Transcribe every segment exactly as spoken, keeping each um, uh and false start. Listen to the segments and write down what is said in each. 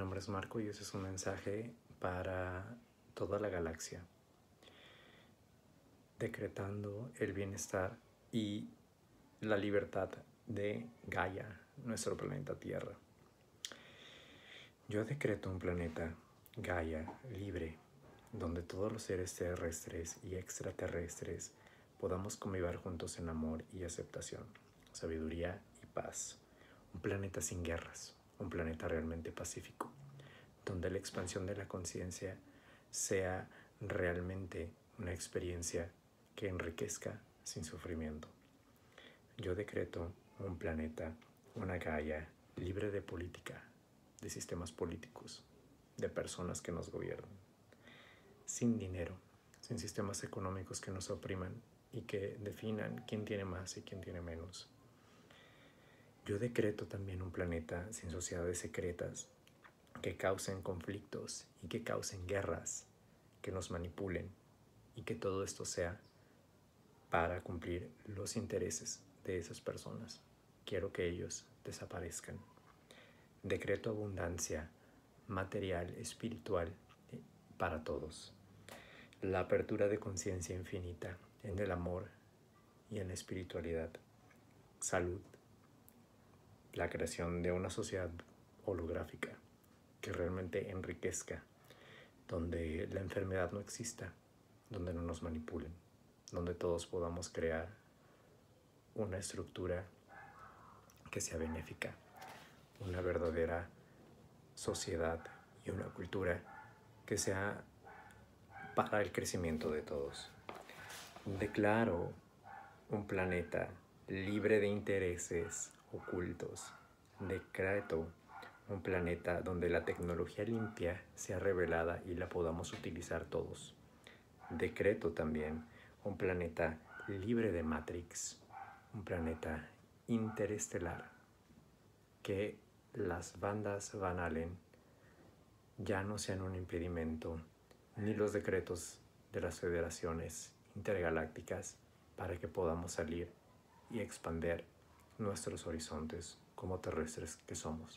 nombre es Marco y ese es un mensaje para toda la galaxia, decretando el bienestar y la libertad de Gaia, nuestro planeta Tierra. Yo decreto un planeta Gaia libre, donde todos los seres terrestres y extraterrestres podamos convivir juntos en amor y aceptación, sabiduría y paz. Un planeta sin guerras, un planeta realmente pacífico, donde la expansión de la conciencia sea realmente una experiencia que enriquezca sin sufrimiento. Yo decreto un planeta, una Gaia libre de política, de sistemas políticos, de personas que nos gobiernan, sin dinero, sin sistemas económicos que nos opriman y que definan quién tiene más y quién tiene menos. Yo decreto también un planeta sin sociedades secretas que causen conflictos y que causen guerras, que nos manipulen y que todo esto sea para cumplir los intereses de esas personas. Quiero que ellos desaparezcan. Decreto abundancia material, espiritual para todos. La apertura de conciencia infinita en el amor y en la espiritualidad. Salud. La creación de una sociedad holográfica que realmente enriquezca, donde la enfermedad no exista, donde no nos manipulen, donde todos podamos crear una estructura que sea benéfica, una verdadera sociedad y una cultura que sea para el crecimiento de todos. Declaro un planeta libre de intereses ocultos. Decreto un planeta donde la tecnología limpia sea revelada y la podamos utilizar todos. Decreto también un planeta libre de Matrix, un planeta interestelar, que las bandas Van Allen ya no sean un impedimento, ni los decretos de las federaciones intergalácticas, para que podamos salir y expandir nuestros horizontes como terrestres que somos.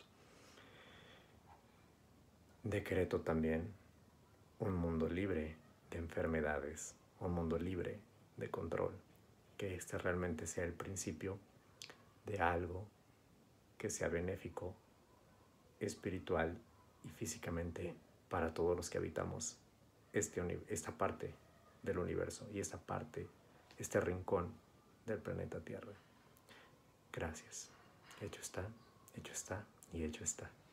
Decreto también un mundo libre de enfermedades, un mundo libre de control, que este realmente sea el principio de algo que sea benéfico, espiritual y físicamente para todos los que habitamos este, esta parte del universo y esta parte, este rincón del planeta Tierra. Gracias. Hecho está, hecho está y hecho está.